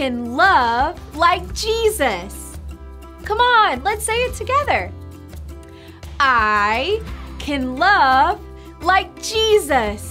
can love like Jesus. Come on, let's say it together. I can love like Jesus.